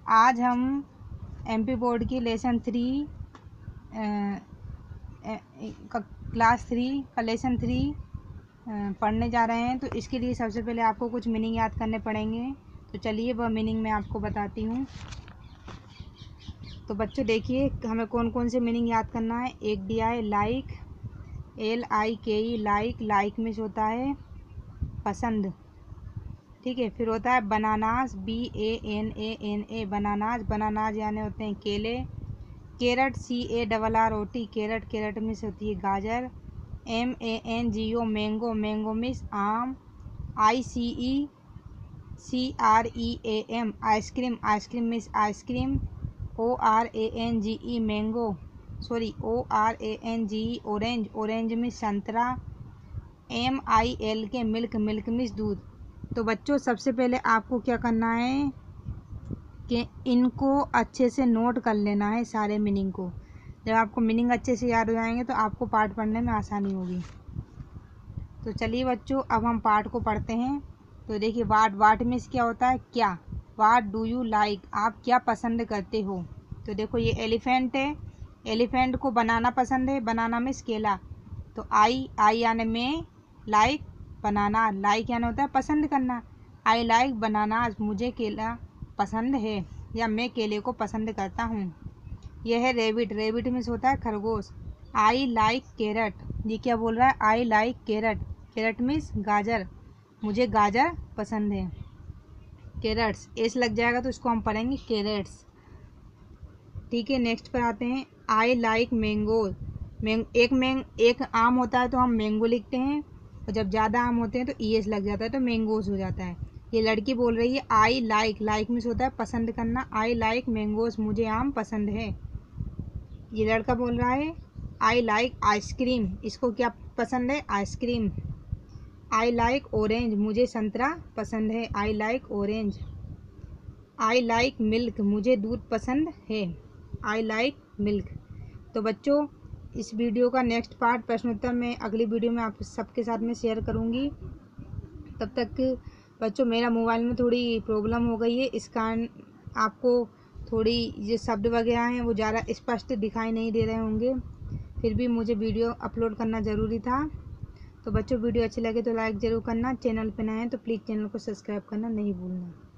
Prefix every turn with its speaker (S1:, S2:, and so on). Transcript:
S1: आज हम MP board की लेसन 3 क्लास 3 का लेसन 3 पढ़ने जा रहे हैं। तो इसके लिए सबसे पहले आपको कुछ मीनिंग याद करने पड़ेंगे। तो चलिए वह मीनिंग मैं आपको बताती हूँ। तो बच्चों देखिए हमें कौन कौन से मीनिंग याद करना है। एक दिया है like, LIKE like, like means होता है पसंद, ठीक है। फिर होता है बनानास, BANANA बनानास, बनानास यानी होते हैं केले। Carrot, CARROT carrot, carrot means होती है गाजर। MANGO मैंगो, मैंगो मीन्स आम। ICECREAM ice cream, ice cream means ice cream. ORANGE mango, ORANGE orange, orange means संतरा। MILK मिल्क, मिल्क मीन्स दूध। तो बच्चों सबसे पहले आपको क्या करना है कि इनको अच्छे से नोट कर लेना है सारे मीनिंग को। जब आपको मीनिंग अच्छे से याद हो जाएंगे तो आपको पाठ पढ़ने में आसानी होगी। तो चलिए बच्चों अब हम पाठ को पढ़ते हैं। तो देखिए वाट मीन्स क्या होता है क्या। वाट डू यू लाइक आप क्या पसंद करते हो। तो देखो ये एलिफेंट है, एलिफेंट को बनाना पसंद है, बनाना मीन्स केला। तो आई यानी में, लाइक बनाना, लाइक यानी होता है पसंद करना। आई लाइक बनानास मुझे केला पसंद है या मैं केले को पसंद करता हूँ। यह है रेबिट, रेबिट मीन्स होता है खरगोश। आई लाइक कैरट, ये क्या बोल रहा है I like carrot, carrot means गाजर, मुझे गाजर पसंद है। कैरट्स एस लग जाएगा तो इसको हम पढ़ेंगे कैरेट्स, ठीक है। नेक्स्ट पर आते हैं आई लाइक मैंगो, एक आम होता है तो हम मैंगो लिखते हैं, और जब ज़्यादा आम होते हैं तो ES लग जाता है तो मैंगोज हो जाता है। ये लड़की बोल रही है आई लाइक, लाइक मीन्स होता है पसंद करना। आई लाइक मैंगोज मुझे आम पसंद है। ये लड़का बोल रहा है आई लाइक आइसक्रीम, इसको क्या पसंद है आइसक्रीम। आई लाइक ऑरेंज मुझे संतरा पसंद है। I like orange. I like milk मुझे दूध पसंद है। I like milk. तो बच्चों इस वीडियो का नेक्स्ट पार्ट प्रश्नोत्तर मैं अगली वीडियो में आप सबके साथ में शेयर करूँगी। तब तक बच्चों मेरा मोबाइल में थोड़ी प्रॉब्लम हो गई है, इस कारण आपको थोड़ी ये शब्द वगैरह हैं वो ज़्यादा स्पष्ट दिखाई नहीं दे रहे होंगे। फिर भी मुझे वीडियो अपलोड करना ज़रूरी था। तो बच्चों वीडियो अच्छी लगे तो लाइक ज़रूर करना, चैनल पर नए हैं तो प्लीज़ चैनल को सब्सक्राइब करना नहीं भूलना।